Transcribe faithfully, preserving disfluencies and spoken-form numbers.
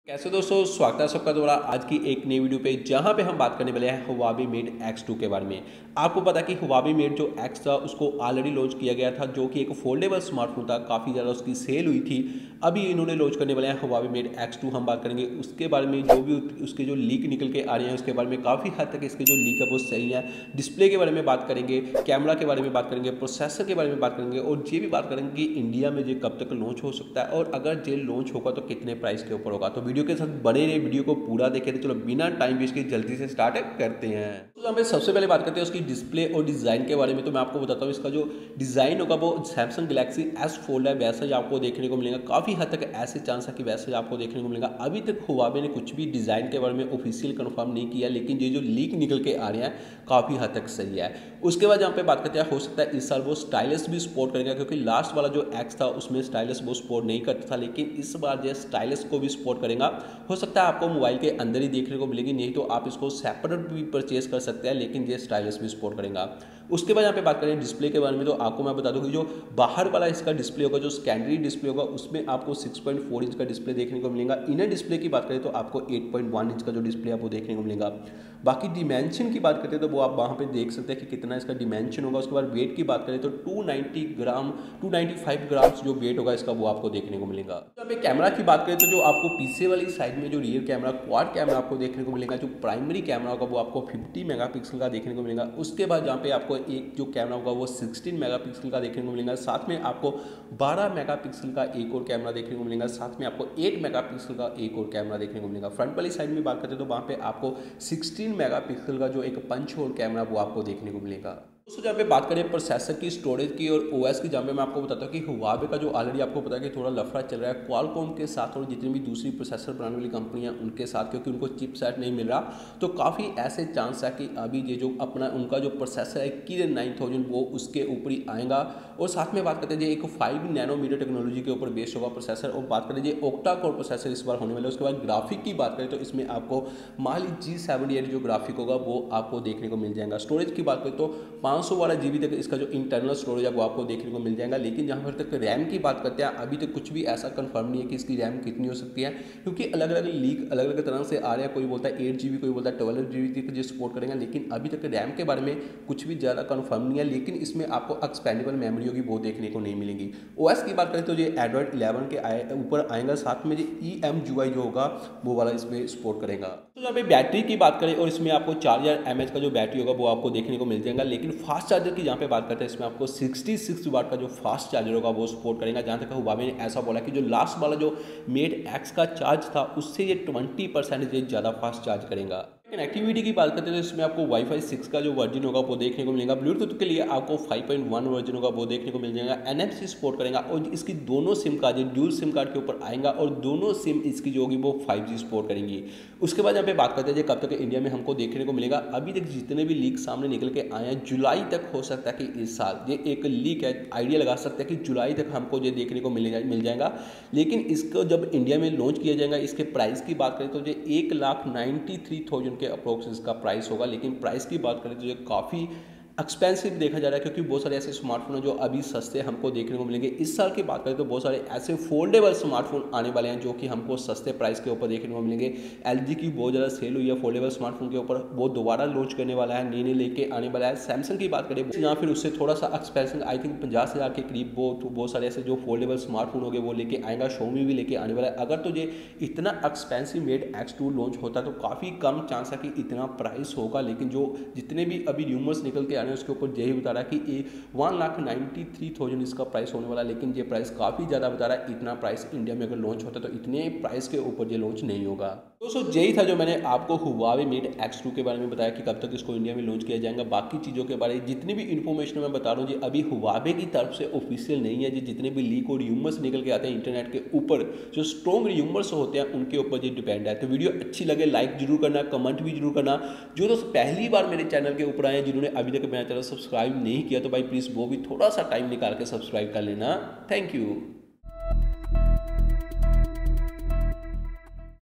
कैसे दोस्तों, स्वागत है सबका दोबारा आज की एक नई वीडियो पे, जहां पे हम बात करने वाले हैं Huawei Mate एक्स टू के बारे में। आपको पता है कि Huawei Mate जो X था उसको ऑलरेडी लॉन्च किया गया था, जो कि एक फोल्डेबल स्मार्टफोन था। काफ़ी ज़्यादा उसकी सेल हुई थी। अभी इन्होंने लॉन्च करने वाले हैं Huawei Mate एक्स टू। हम बात करेंगे उसके बारे में, जो भी उसके जो लीक निकल के आ रहे हैं उसके बारे में। काफ़ी हद तक इसके जो लीक है वो सही है। डिस्प्ले के बारे में बात करेंगे, कैमरा के बारे में बात करेंगे, प्रोसेसर के बारे में बात करेंगे, और ये भी बात करेंगे कि इंडिया में ये कब तक लॉन्च हो सकता है, और अगर ये लॉन्च होगा तो कितने प्राइस के ऊपर होगा। तो वीडियो के साथ बने रहे, वीडियो को पूरा देखें। तो चलो बिना टाइम वेस्ट के जल्दी से स्टार्ट करते हैं। तो हमें सबसे पहले बात करते हैं उसकी डिस्प्ले और डिज़ाइन के बारे में। तो मैं आपको बताता हूँ इसका जो डिज़ाइन होगा वो सैमसंग गैलेक्सी एस फोल्ड है, वैसा ही आपको देखने को मिलेगा। काफ़ी हद तक ऐसे चांस है कि वैसे ही आपको देखने को मिलेगा। अभी तक Huawei ने कुछ भी डिज़ाइन के बारे में ऑफिशियल कंफर्म नहीं किया, लेकिन ये जो लीक निकल के आ रहे हैं काफ़ी हद तक सही है। उसके बाद यहाँ पे बात करते हैं, हो सकता है इस साल वो स्टाइलिश भी सपोर्ट करेगा, क्योंकि लास्ट वाला जो एक्स था उसमें स्टाइलिश वो सपोर्ट नहीं करता था, लेकिन इस बार जो स्टाइलिश को भी सपोर्ट करेगा। हो सकता है आपको मोबाइल के अंदर ही देखने को मिलेगी, नहीं तो आप इसको सेपरेट भी परचेज कर सकते हैं, लेकिन ये स्टाइलिश भी सपोर्ट करेगा। उसके बाद यहाँ पे बात करें डिस्प्ले के बारे में, तो आपको मैं बता दूं कि जो बाहर वाला इसका डिस्प्ले होगा, जो सेकेंडरी डिस्प्ले होगा, उसमें आपको सिक्स पॉइंट फोर इंच का डिस्प्ले देखने को मिलेगा। इनर डिस्प्ले की बात करें तो आपको एट पॉइंट वन इंच का जो डिस्प्ले आपको देखने को मिलेगा। बाकी डिमेंशन की बात करते हैं तो वो आप वहाँ पे देख सकते हैं कि कितना इसका डिमेंशन होगा। उसके बाद वेट की बात करें तो two ninety gram two ninety five grams जो वेट होगा इसका वो आपको देखने को मिलेगा। यहाँ पे कैमरा की बात करें तो जो आपको पीछे वाली साइड में जो रियर कैमरा क्वाड कैमरा आपको देखने को मिलेगा, जो प्राइमरी कैमरा होगा वो आपको फिफ्टी मेगापिक्सल का देखने को मिलेगा। उसके बाद जहाँ पे आपको एक जो कैमरा होगा वो सिक्सटीन मेगापिक्सल का देखने को मिलेगा। साथ में आपको बारह मेगापिक्सल का एक और कैमरा देखने को मिलेगा। साथ में आपको एट मेगापिक्सल का एक और कैमरा देखने को मिलेगा। फ्रंट वाली साइड में बात करते हैं तो वहाँ पे आपको सिक्सटीन मेगापिक्सल का जो एक पंच होल कैमरा वो आपको देखने को मिलेगा। दोस्तों जहाँ पे बात करें प्रोसेसर की, स्टोरेज की और ओएस की, जहाँ पे मैं आपको बताता हूँ कि Huawei का जो ऑलरेडी आपको पता है कि थोड़ा लफड़ा चल रहा है क्वालकॉम के साथ और जितनी भी दूसरी प्रोसेसर बनाने वाली कंपनियां उनके साथ, क्योंकि उनको चिपसेट नहीं मिल रहा। तो काफ़ी ऐसे चांस है कि अभी ये जो अपना उनका जो प्रोसेसर है किरण नाइन थाउजेंड वो उसके ऊपर ही आएगा। और साथ में बात करते हैं एक फाइव नैनोमीटर टेक्नोलॉजी के ऊपर बेस्ड होगा प्रोसेसर। और बात करें ये ऑक्टा कोर प्रोसेसर इस बार होने वाला है। उसके बाद ग्राफिक की बात करें तो इसमें आपको माली जी सेवेंटी एट जो ग्राफिक होगा वो आपको देखने को मिल जाएगा। स्टोरेज की बात करें तो पाँच सौ वाला जीबी तक इसका जो इंटरनल स्टोरेज है वो आपको देखने को मिल जाएगा। लेकिन जहाँ पर तक रैम की बात करते हैं, अभी तक कुछ भी ऐसा कंफर्म नहीं है कि इसकी रैम कितनी हो सकती है, क्योंकि अलग अलग लीक अलग अलग तरह से आ रहे हैं। कोई बोलता है एट जी बी, कोई बोलता है ट्वेल्व जी बी तक जो सपोर्ट करेंगे, लेकिन अभी तक रैम के बारे में कुछ भी ज़्यादा कंफर्म नहीं है। लेकिन इसमें आपको एक्सपेंडेबल मेमोरी होगी वो देखने को नहीं मिलेगी। ओएस की बात करें तो ये एंड्रॉइड इलेवन के आए ऊपर आएगा। साथ में जो ई एम यू आई जो होगा वो वाला इसमें सपोर्ट करेगा। तो जहाँ पे बैटरी की बात करें और इसमें आपको चार हज़ार एम एच का जो बैटरी होगा वो आपको देखने को मिल जाएगा। लेकिन फास्ट चार्जर की जहाँ पे बात करते हैं, इसमें आपको सिक्सटी सिक्स वाट का जो फास्ट चार्जर होगा वो सपोर्ट करेगा। जहाँ तक Huawei ने ऐसा बोला कि जो लास्ट वाला जो मेट एक्स का चार्ज था उससे ये ट्वेंटी परसेंटेज ज़्यादा फास्ट चार्ज करेगा। कनेक्टिविटी की बात करते हैं तो इसमें आपको वाईफाई सिक्स का जो वर्जन होगा वो देखने को मिलेगा। ब्लूटूथ के लिए आपको फाइव पॉइंट वन वर्जन होगा वो देखने को मिल जाएगा। एनएफसी सपोर्ट करेगा और इसकी दोनों SIM card dual SIM card के ऊपर आएगा, और दोनों सिम इसकी जो होगी वो फाइव जी सपोर्ट करेंगी। उसके बाद यहाँ पे बात करते हैं कब तक इंडिया में हमको देखने को मिलेगा। अभी तक जितने भी लीक सामने निकल के आए हैं, जुलाई तक हो सकता है कि इस साल ये एक लीक है, आइडिया लगा सकते हैं कि जुलाई तक हमको ये देखने को मिलेगा मिल जाएगा। लेकिन इसको जब इंडिया में लॉन्च किया जाएगा, इसके प्राइस की बात करें तो ये एक लाख नाइन्टी थ्री थाउजेंड के अप्रोक्स इसका प्राइस होगा। लेकिन प्राइस की बात करें तो ये काफ़ी एक्सपेंसिव देखा जा रहा है, क्योंकि बहुत सारे ऐसे स्मार्टफोन हैं जो अभी सस्ते हमको देखने को मिलेंगे। इस साल की बात करें तो बहुत सारे ऐसे फोल्डेबल स्मार्टफोन आने वाले हैं जो कि हमको सस्ते प्राइस के ऊपर देखने को मिलेंगे। एलजी की बहुत ज़्यादा सेल हुई है फोल्डेबल स्मार्टफोन के ऊपर, वो दोबारा लॉन्च करने वाला है, नई नई लेके आने वाला है। सैमसंग की बात करें या फिर उससे थोड़ा सा एक्सपेंसिव, आई थिंक पचास हज़ार के करीब वो तो बहुत सारे ऐसे जो फोल्डेबल स्मार्टफोन हो गए वो लेके आएगा। Xiaomi भी लेके आने वाला है। अगर तो ये इतना expensive Mate X two launch होता है तो काफ़ी कम चांस है कि इतना प्राइस होगा। लेकिन जो जितने भी अभी र्यूमर्स निकल के आ रहे हैं उसके ऊपर यही बता रहा है कि ये one lakh ninety three thousand इसका प्राइस होने वाला है। लेकिन ये प्राइस काफ़ी ज़्यादा बता रहा है। इतना प्राइस इंडिया में अगर लॉन्च होता तो इतने प्राइस के ऊपर ये लॉन्च नहीं होगा। दोस्तों यही था जो मैंने आपको Huawei Mate एक्स टू के बारे में बताया कि कब तक इसको इंडिया में लॉन्च किया जाएगा। बाकी चीज़ों के बारे में जितनी भी इन्फॉर्मेशन मैं बता रहा हूँ जी अभी Huawei की तरफ से ऑफिशियल नहीं है। जी जितने भी लीक और र्यूमर्स निकल के आते हैं इंटरनेट के ऊपर, जो स्ट्रॉन्ग र्यूमर्स होते हैं उनके ऊपर ये डिपेंड है। तो वीडियो अच्छी लगे लाइक जरूर करना, कमेंट भी जरूर करना। जो दोस्त पहली बार मेरे चैनल के ऊपर आए हैं, जिन्होंने अभी तक मेरा चैनल सब्सक्राइब नहीं किया, तो भाई प्लीज़ वो भी थोड़ा सा टाइम निकाल के सब्सक्राइब कर लेना। Thank you.